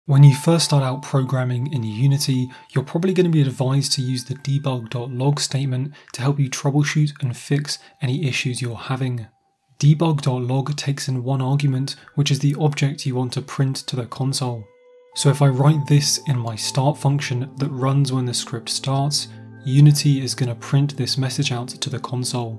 When you first start out programming in Unity, you're probably going to be advised to use the Debug.Log statement to help you troubleshoot and fix any issues you're having. Debug.Log takes in one argument, which is the object you want to print to the console. So if I write this in my start function that runs when the script starts, Unity is going to print this message out to the console.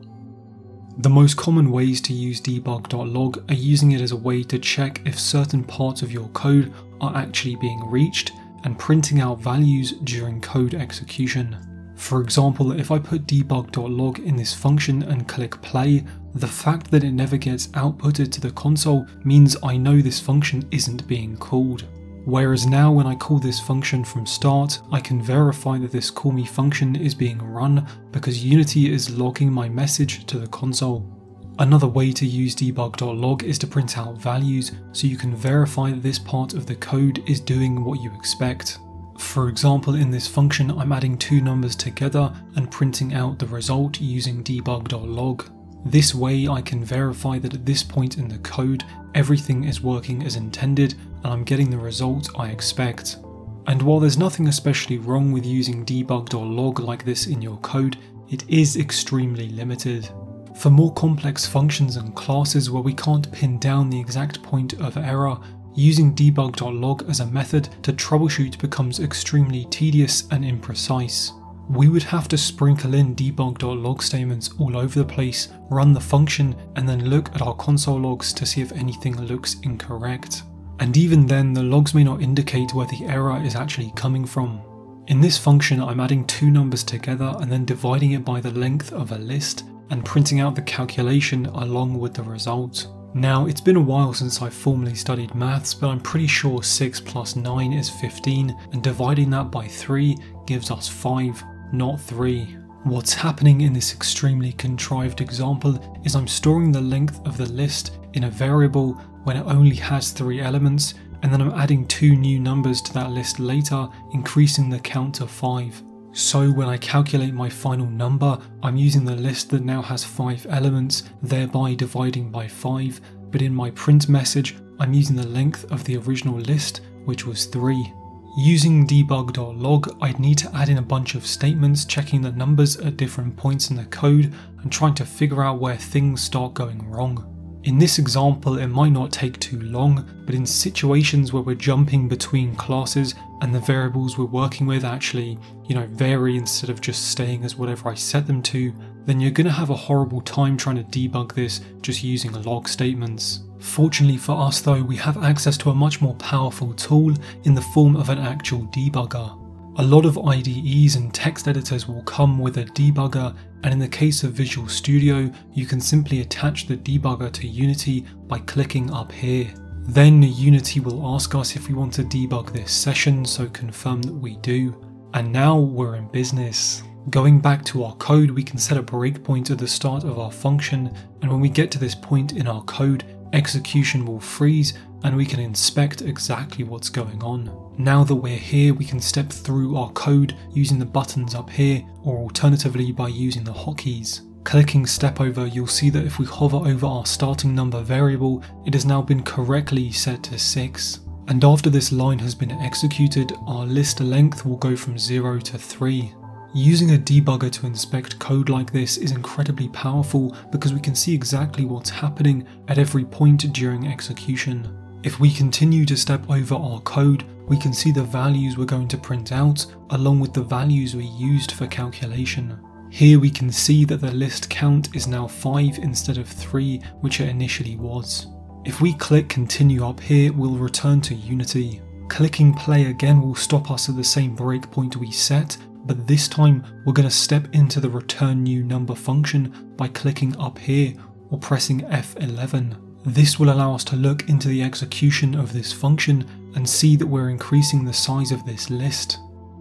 The most common ways to use Debug.Log are using it as a way to check if certain parts of your code are actually being reached and printing out values during code execution. For example, if I put Debug.Log in this function and click play, the fact that it never gets outputted to the console means I know this function isn't being called. Whereas now when I call this function from start, I can verify that this callMe function is being run because Unity is logging my message to the console. Another way to use Debug.Log is to print out values so you can verify that this part of the code is doing what you expect. For example, in this function I'm adding two numbers together and printing out the result using Debug.Log. This way I can verify that at this point in the code everything is working as intended and I'm getting the result I expect. And while there's nothing especially wrong with using Debug.Log like this in your code, it is extremely limited. For more complex functions and classes where we can't pin down the exact point of error, using Debug.Log as a method to troubleshoot becomes extremely tedious and imprecise. We would have to sprinkle in Debug.Log statements all over the place, run the function, and then look at our console logs to see if anything looks incorrect. And even then, the logs may not indicate where the error is actually coming from. In this function, I'm adding two numbers together and then dividing it by the length of a list and printing out the calculation along with the result. Now, it's been a while since I've formally studied maths, but I'm pretty sure 6 plus 9 is 15, and dividing that by 3 gives us 5, not 3. What's happening in this extremely contrived example is I'm storing the length of the list in a variable when it only has 3 elements, and then I'm adding 2 new numbers to that list later, increasing the count to 5. So when I calculate my final number, I'm using the list that now has 5 elements, thereby dividing by 5, but in my print message, I'm using the length of the original list, which was 3. Using Debug.Log, I'd need to add in a bunch of statements checking the numbers at different points in the code and trying to figure out where things start going wrong. In this example, it might not take too long, but in situations where we're jumping between classes and the variables we're working with actually, vary instead of just staying as whatever I set them to, then you're going to have a horrible time trying to debug this just using log statements. Fortunately for us though, we have access to a much more powerful tool in the form of an actual debugger. A lot of IDEs and text editors will come with a debugger, and in the case of Visual Studio, you can simply attach the debugger to Unity by clicking up here. Then Unity will ask us if we want to debug this session, so confirm that we do. And now we're in business. Going back to our code, we can set a breakpoint at the start of our function, and when we get to this point in our code, execution will freeze and we can inspect exactly what's going on. Now that we're here, we can step through our code using the buttons up here, or alternatively by using the hotkeys. Clicking step over, you'll see that if we hover over our starting number variable, it has now been correctly set to 6. And after this line has been executed, our list length will go from 0 to 3. Using a debugger to inspect code like this is incredibly powerful because we can see exactly what's happening at every point during execution. If we continue to step over our code, we can see the values we're going to print out along with the values we used for calculation. Here we can see that the list count is now 5 instead of 3, which it initially was. If we click continue up here, we'll return to Unity. Clicking play again will stop us at the same breakpoint we set, but this time we're going to step into the return new number function by clicking up here or pressing F11. This will allow us to look into the execution of this function and see that we're increasing the size of this list.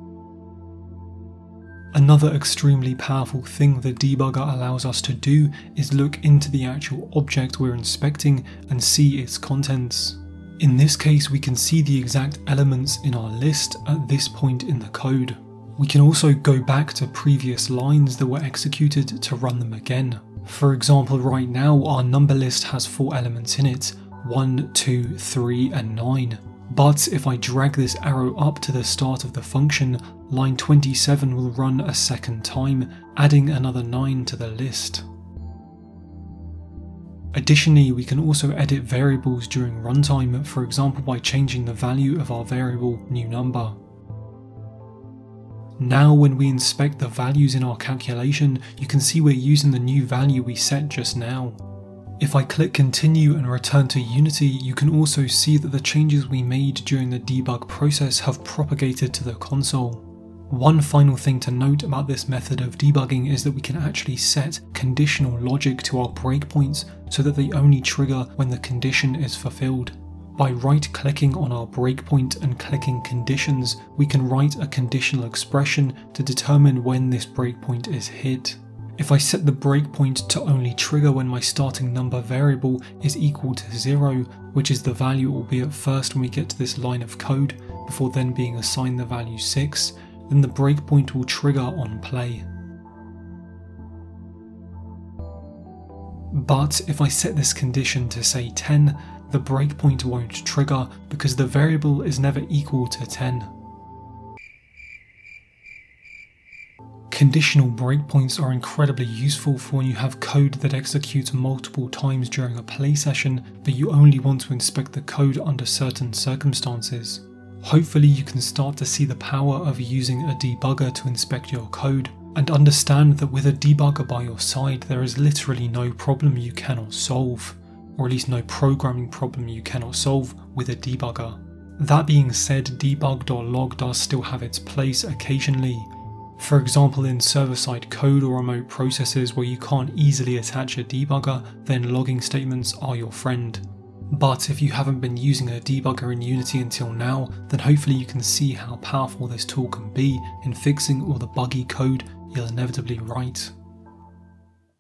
Another extremely powerful thing the debugger allows us to do is look into the actual object we're inspecting and see its contents. In this case, we can see the exact elements in our list at this point in the code. We can also go back to previous lines that were executed to run them again. For example, right now our number list has 4 elements in it, 1, 2, 3 and 9. But if I drag this arrow up to the start of the function, line 27 will run a second time, adding another 9 to the list. Additionally, we can also edit variables during runtime, for example by changing the value of our variable new_number. Now when we inspect the values in our calculation, you can see we're using the new value we set just now. If I click continue and return to Unity, you can also see that the changes we made during the debug process have propagated to the console. One final thing to note about this method of debugging is that we can actually set conditional logic to our breakpoints so that they only trigger when the condition is fulfilled. By right-clicking on our breakpoint and clicking conditions, we can write a conditional expression to determine when this breakpoint is hit. If I set the breakpoint to only trigger when my starting number variable is equal to 0, which is the value it will be at first when we get to this line of code, before then being assigned the value 6, then the breakpoint will trigger on play. But if I set this condition to say 10, the breakpoint won't trigger because the variable is never equal to 10. Conditional breakpoints are incredibly useful for when you have code that executes multiple times during a play session, but you only want to inspect the code under certain circumstances. Hopefully you can start to see the power of using a debugger to inspect your code, and understand that with a debugger by your side there is literally no problem you cannot solve, or at least no programming problem you cannot solve with a debugger. That being said, Debug.Log does still have its place occasionally. For example, in server-side code or remote processes where you can't easily attach a debugger, then logging statements are your friend. But if you haven't been using a debugger in Unity until now, then hopefully you can see how powerful this tool can be in fixing all the buggy code you'll inevitably write.